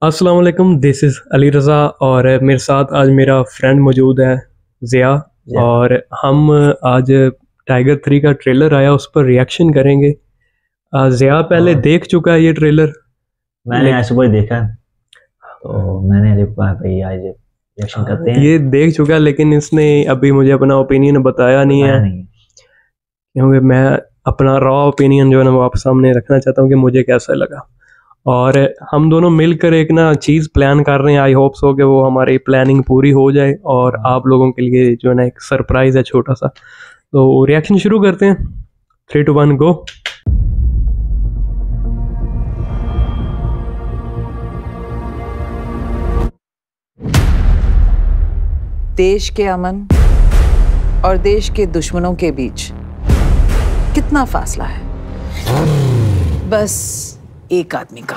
अस्सलाम वालेकुम, this is Ali Raza और मेरे साथ आज मेरा फ्रेंड मौजूद है ज़िया। और हम आज टाइगर 3 का ट्रेलर आया उस पर रिएक्शन करेंगे। ज़िया पहले देख चुका है ये ट्रेलर? मैंने आज सुबह ही देखा तो मैंने देखा भाई आज रिएक्शन करते हैं। ये देख चुका है लेकिन इसने अभी मुझे अपना ओपिनियन बताया नहीं है, क्योंकि मैं अपना रॉ ओपिनियन जो है ना वो आप सामने रखना चाहता हूँ कि मुझे कैसा लगा। और हम दोनों मिलकर एक ना चीज़ प्लान कर रहे हैं। आई होप सो कि वो हमारी प्लानिंग पूरी हो जाए और आप लोगों के लिए जो है ना एक सरप्राइज़ है छोटा सा। तो रिएक्शन शुरू करते हैं। 3, 2, 1 गो। देश के अमन और देश के दुश्मनों के बीच कितना फासला है? बस एक आदमी का।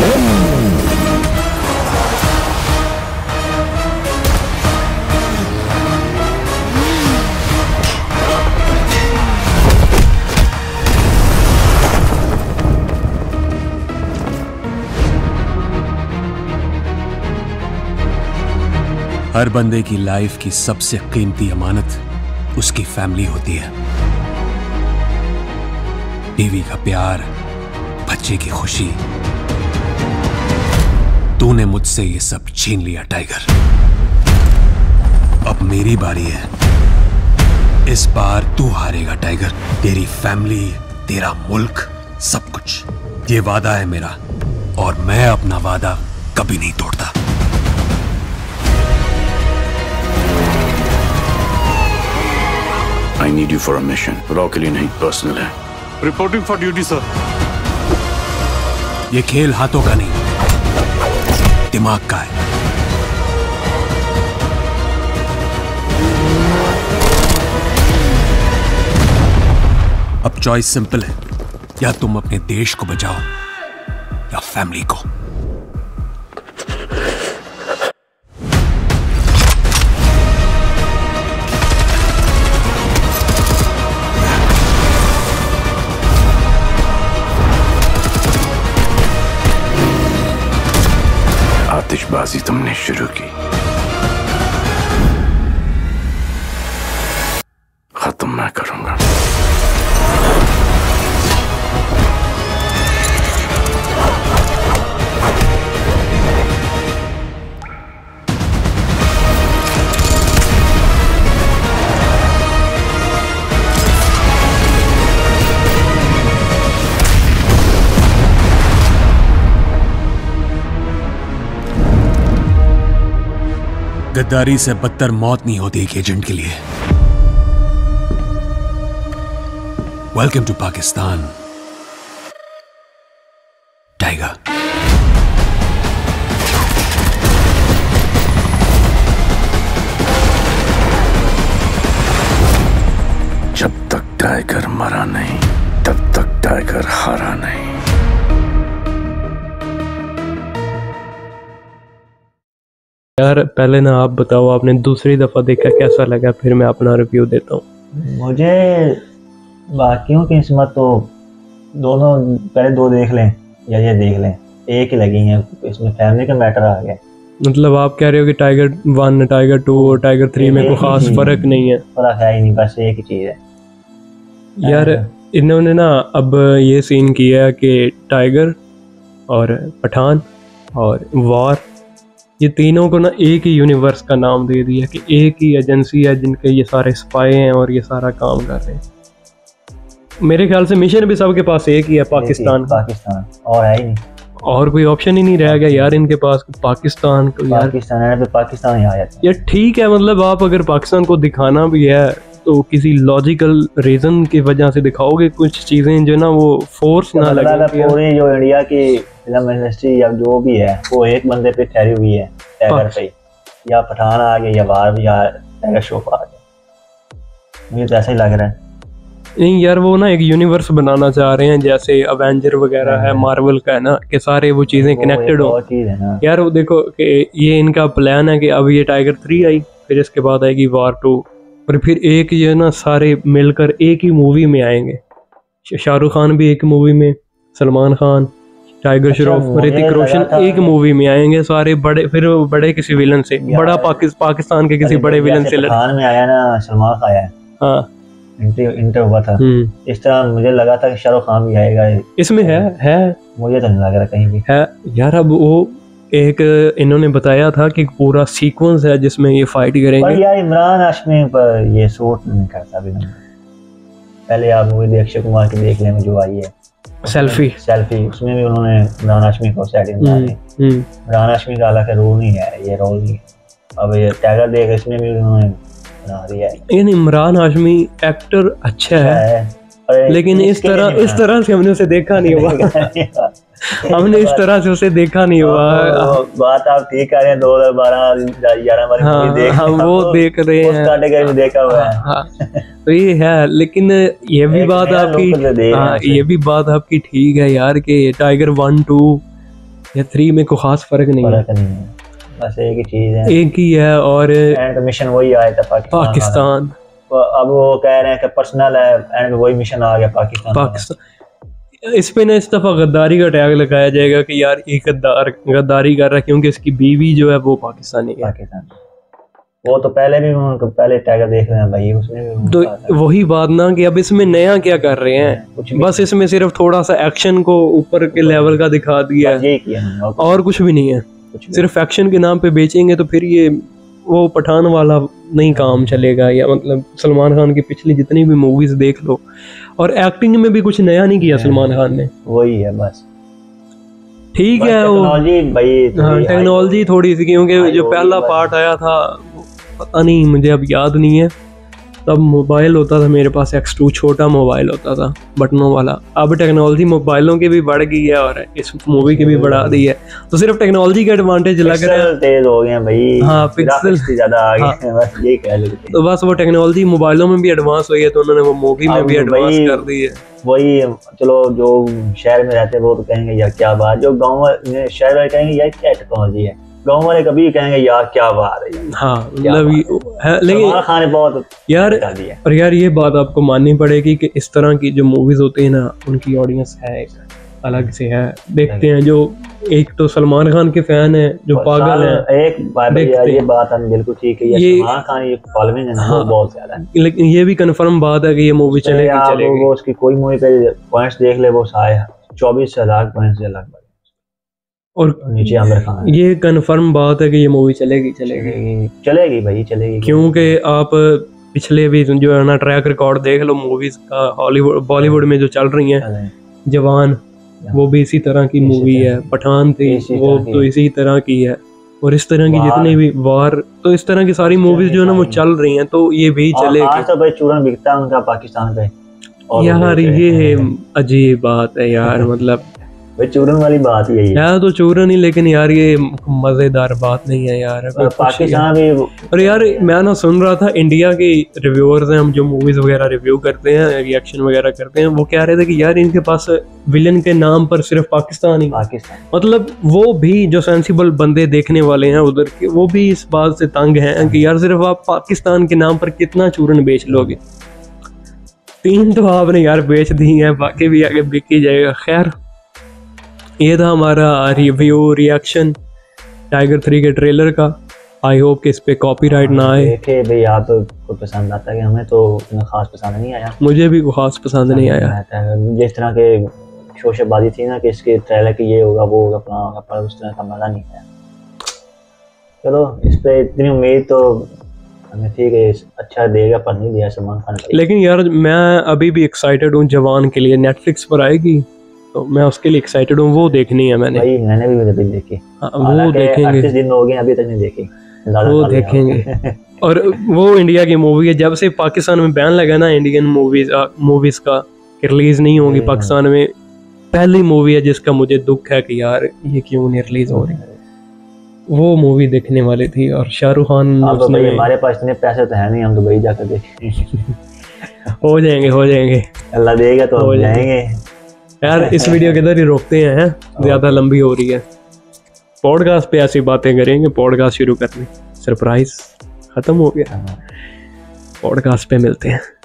हर बंदे की लाइफ की सबसे कीमती अमानत उसकी फैमिली होती है। बीवी का प्यार, बच्चे की खुशी। तूने मुझसे ये सब छीन लिया टाइगर। अब मेरी बारी है। इस बार तू हारेगा टाइगर। तेरी फैमिली, तेरा मुल्क, सब कुछ। ये वादा है मेरा और मैं अपना वादा कभी नहीं तोड़ता। I need you for a mission. रॉ के लिए नहीं, पर्सनल है। Reporting for duty sir. ये खेल हाथों का नहीं, दिमाग का है। अब चॉइस सिंपल है, या तुम अपने देश को बचाओ या फैमिली को। आतिशबाजी तुमने शुरू की, खत्म मैं करूंगा। गद्दारी से बदतर मौत नहीं होती एक एजेंट के लिए। Welcome to Pakistan Tiger. जब तक टाइगर मरा नहीं, तब तक टाइगर हारा नहीं। यार पहले ना आप बताओ, आपने दूसरी दफ़ा देखा कैसा लगा, फिर मैं अपना रिव्यू देता हूँ। मुझे बाकियों की किस्मत तो दोनों पहले दो देख लें या ये देख लें, एक ही लगी हैं। इसमें फैमिली का मैटर आ गया। मतलब आप कह रहे हो कि टाइगर 1, टाइगर 2 और टाइगर 3 में कोई खास फर्क नहीं है? फर्क है ही नहीं, बस एक ही चीज़ है यार। इन्होंने ना अब ये सीन किया है कि टाइगर और पठान और वॉर, ये तीनों को ना एक ही यूनिवर्स का नाम दे दिया कि एक ही एजेंसी है जिनके ये सारे स्पाई हैं और ये सारा काम कर रहे हैं। मेरे ख्याल से मिशन भी सबके पास एक ही है, पाकिस्तान और है ही नहीं, और कोई ऑप्शन ही नहीं रह गया यार इनके पास। पाकिस्तान को यार, पाकिस्तान है तो पाकिस्तान ही आ जाता है। यार ठीक है, मतलब आप अगर पाकिस्तान को दिखाना भी है तो किसी लॉजिकल रीजन की वजह से दिखाओगे, कुछ चीजें जो ना वो फोर्स ना लगे। पूरी जो इंडिया की फिल्म इंडस्ट्री या जो भी है वो एक बंदे पे ठहरी हुई है, टाइगर पे। या पठान आ गया या वार या टाइगर श्रॉफ आ गया। मुझे तो ऐसा ही लग रहा है। नहीं यार, वो ना एक यूनिवर्स बनाना चाह रहे हैं, जैसे अवेंजर वगैरह है, मार्वल का है ना, कि सारे वो चीजें कनेक्टेड हो। यार वो देखो कि ये इनका प्लान है कि अब ये टाइगर 3 आई, फिर इसके बाद आएगी वार 2, और फिर एक ये ना सारे मिलकर एक ही मूवी में आएंगे। शाहरुख खान भी एक मूवी में, सलमान खान, टाइगर श्रॉफ, ऋतिक रोशन एक मूवी में आएंगे सारे बड़े, फिर बड़े किसी विलन से, बड़ा पाकिस्तान के किसी बड़े विलन से पठान में आया ना, सलमान खान आया, हाँ इंटर हुआ था, इस तरह मुझे लगा था कि शाहरुख खान भी आएगा इसमें। है मुझे तो नहीं लग रहा कहीं भी है यार। अब वो एक इन्होंने बताया था कि पूरा सीक्वेंस है जिसमें ये फाइट करेंगे। पर यार इमरान हाशमी पर ये सूट नहीं करता भी नहीं। पहले आप मूवी अक्षय कुमार की देख लें जो आई है सेल्फी, उसमें भी उन्होंने इमरान हाशमी को सेटिंग बनाई। इमरान हाशमी का अलग रोल नहीं है, ये रोल नहीं। अब ये टाइगर देख, इसमें भी उन्होंने बना दिया है। लेकिन इमरान हाशमी एक्टर अच्छा है, लेकिन इस तरह से हमने उसे देखा नहीं हुआ। हमने इस तरह से उसे देखा नहीं हुआ। बात आप ठीक कर रहे हैं, 2012-11 वाली मूवी हम वो देख रहे हैं, उस कैटेगरी में देखा हुआ है। तो ये है, लेकिन ये भी बात आपकी, ये भी बात आपकी ठीक है यार कि टाइगर 1, 2 या 3 में कोई खास फर्क नहीं है, बस एक ही चीज है, एक ही है। और मिशन वही आया था पाकिस्तान। अब वो कह रहे हैं कि पर्सनल है, एंड वही मिशन आ गया पाकिस्तान। इस पे ना इस दफा गद्दारी का टैग लगाया जाएगा कि यार ये गद्दारी कर रहा है क्योंकि इसकी बीवी जो है वो पाकिस्तानी है। वो तो पहले टैग देख रहे हैं भाई, उसमें भी तो वही बात ना कि अब इसमें नया क्या कर रहे हैं, बस इसमें सिर्फ थोड़ा सा एक्शन को ऊपर के लेवल का दिखा दिया है और कुछ भी नहीं है। सिर्फ एक्शन के नाम पे बेचेंगे तो फिर ये वो पठान वाला नहीं काम चलेगा। या मतलब सलमान खान की पिछली जितनी भी मूवीज देख लो, और एक्टिंग में भी कुछ नया नहीं किया सलमान खान ने, वही है बस। ठीक है वो टेक्नोलॉजी थोड़ी सी, क्योंकि जो पहला पार्ट आया था पता नहीं, मुझे अब याद नहीं है, तब मोबाइल होता था मेरे पास X2, छोटा मोबाइल होता था बटनों वाला। अब टेक्नोलॉजी मोबाइलों की भी बढ़ गई है और इस मूवी की भी बढ़ा दी है, तो सिर्फ टेक्नोलॉजी का एडवांटेज लग रहा है, तेज हो गए भाई। हाँ, पिक्सल ज्यादा आ गए, बस ये कह लेते। तो बस वो टेक्नोलॉजी मोबाइलों में भी एडवांस हुई है, तो उन्होंने वो मूवी में भी एडवांस कर दी है। वही चलो, जो शहर में रहते हैं वो तो कहेंगे यार क्या बात, जो गाँव में शहर वाले कहेंगे यार क्या टेक्नोलॉजी है, गाँव वाले कभी कहेंगे यार क्या बात है। हाँ मतलब है, लेकिन खाने बहुत यार, और यार ये बात आपको माननी पड़ेगी कि इस तरह की जो मूवीज होती है ना, उनकी ऑडियंस है एक अलग से है, देखते हैं। जो एक तो सलमान खान के फैन है जो पागल है, एक बात ये बात है बिल्कुल ठीक है, ये सलमान खान ये फॉलोइंग है ना, वो बहुत ज्यादा है। लेकिन ये भी कंफर्म बात है कि ये मूवी चलेगी। वो उसकी कोई मूवी पे पॉइंट्स देख ले, वो सारे 24,000 पॉइंट्स से लगभग, और नीचे आमिर खान। ये कंफर्म बात है कि ये मूवी चलेगी भाई, चलेगी। क्योंकि आप पिछले भी जो है ना ट्रैक रिकॉर्ड देख लो मूवीज का, हॉलीवुड बॉलीवुड में जो चल रही हैं, जवान वो भी इसी तरह की मूवी है, पठान थी वो तो इसी तरह की है, और इस तरह की जितनी भी वार, तो इस तरह की सारी मूवीज जो है ना वो चल रही हैं, तो ये भी चलेगी। तो भाई चूरन बिकता है उनका पाकिस्तान पे यार, ये अजीब बात है यार, मतलब भाई चूरन वाली बात यही है यार, तो चूरन ही, लेकिन यार ये मजेदार बात नहीं है यार। पाकिस्तान भी, और यार मैं ना सुन रहा था, इंडिया के रिव्यूअर्स हैं, हम जो मूवीज वगैरह रिव्यू करते हैं, रिएक्शन वगैरह करते हैं, वो कह रहे थे कि यार इनके पास विलन के नाम पर सिर्फ पाकिस्तान, मतलब वो भी जो सेंसिबल बंदे देखने वाले हैं उधर के, वो भी इस बात से तंग हैं कि यार सिर्फ आप पाकिस्तान के नाम पर कितना चूरन बेच लोगे। 3 तो आपने यार बेच दी है, बाकी भी आगे बिक ही जाएगा। खैर, ये था हमारा रिव्यू रिएक्शन टाइगर 3 के ट्रेलर का। आई होप कि इस पे कॉपीराइट ना आए। देखे भाई, आप को पसंद आता है कि हमें तो इतना खास पसंद नहीं आया, मुझे भी खास पसंद नहीं आया। जिस तरह के शोशेबाजी थी ना कि इसके ट्रेलर की ये होगा वो होगा फलाना होगा, पर उस तरह का मजा नहीं आया। चलो, इस पे इतनी उम्मीद तो हमें थी कि अच्छा देगा, पर नहीं दिया सलमान खान। लेकिन यार मैं अभी भी एक्साइटेड हूँ जवान के लिए, नेटफ्लिक्स पर आएगी तो मैं उसके लिए एक्साइटेड हूँ, वो देखनी है मैंने भी अभी देखी। वो देखेंगे, 38 दिन हो गए अभी तक नहीं देखी, वो देखेंगे। और वो इंडिया की मूवी है, जब से पाकिस्तान में बैन लगा ना इंडियन मूवीज का कि रिलीज नहीं होगी पाकिस्तान में, पहली मूवी है जिसका मुझे दुख है कि यार ये क्यों नहीं रिलीज हो रही। वो मूवी देखने वाली थी, और शाहरुख खान हमारे पास इतने पैसे तो है नहीं, हम दुबई जाकर देखेंगे। हो जाएंगे अल्लाह देगा तो हो जाएंगे। यार इस वीडियो के इधर ही रोकते हैं, ज्यादा लंबी हो रही है। पॉडकास्ट पे ऐसी बातें करेंगे, पॉडकास्ट शुरू करने, सरप्राइज खत्म हो गया, पॉडकास्ट पे मिलते हैं।